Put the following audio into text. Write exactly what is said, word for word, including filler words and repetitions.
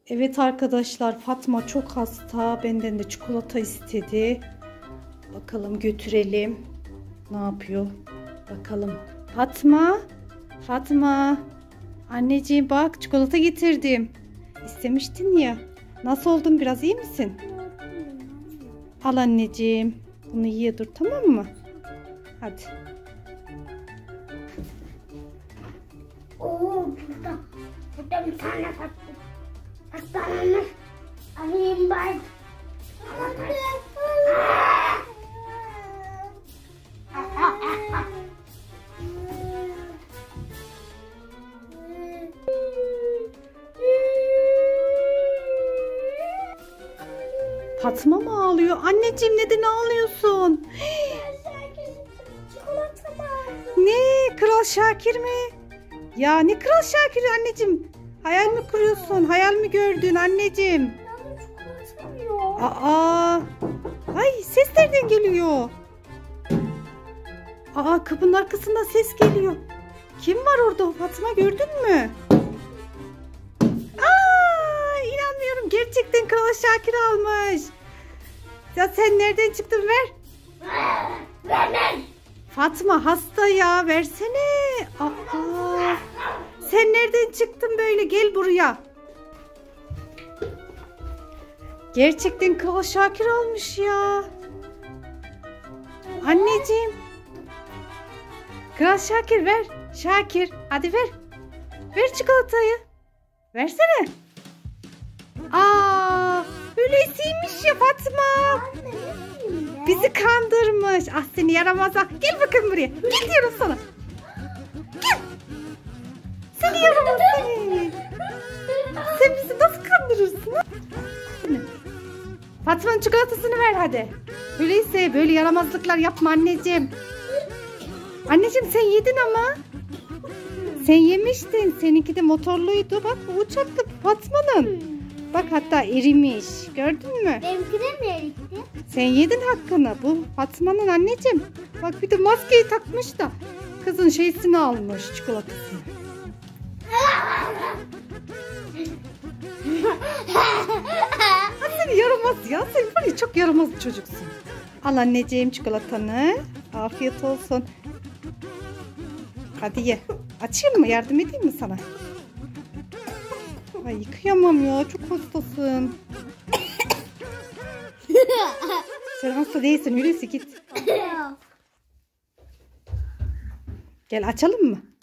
Evet arkadaşlar, Fatma çok hasta. Benden de çikolata istedi. Bakalım götürelim. Ne yapıyor? Bakalım. Fatma. Fatma. Anneciğim bak, çikolata getirdim. İstemiştin ya. Nasıl oldun? Biraz iyi misin? Al anneciğim. Bunu yiye dur, tamam mı? Hadi. Oo, burada. Burada bir tane tatlı. Hastalanmış. Alayım ben. Fatma mı ağlıyor? Anneciğim neden ağlıyorsun? Ne? Kral Şakir mi? Ya ne Kral Şakir anneciğim? Hayal mi kuruyorsun? Hayal mi gördün anneciğim? Aa! Ay, ses nereden geliyor? Aa, kapının arkasından ses geliyor. Kim var orada Fatma, gördün mü? Aa, inanmıyorum, gerçekten Kral Şakir almış. Ya sen nereden çıktın, ver. Vermem. Fatma hasta ya, versene. Aa, sen nereden çıktın böyle, gel buraya. Gerçekten Kral Şakir almış ya. Anneciğim. Kral Şakir ver. Şakir hadi ver. Ver çikolatayı. Versene. Aa, öylesiymiş ya Fatma. Bizi kandırmış. Ah seni yaramaza. Gel bakın buraya. Gel diyorum sana. Gel. Seni yaramaz seni. Sen bizi nasıl kandırırsın? Fatma'nın çikolatasını ver hadi. Öyleyse böyle yaramazlıklar yapma anneciğim. Anneciğim sen yedin ama. Sen yemiştin. Seninki de motorluydu. Bak bu uçaklı Fatma'nın. Bak hatta erimiş. Gördün mü? Benimki de mi erikti? Sen yedin hakkını. Bu Fatma'nın anneciğim. Bak bir de maskeyi takmış da kızın şeysini almış, çikolatasını. Seni yaramaz ya. Sen var ya, çok yaramaz bir çocuksun. Al anneciğim çikolatanı. Afiyet olsun. Hadi ye. Açayım mı? Yardım edeyim mi sana? Ay kıyamam ya. Çok hastasın. Sen hasta değilsin. Hulusi git. Gel açalım mı?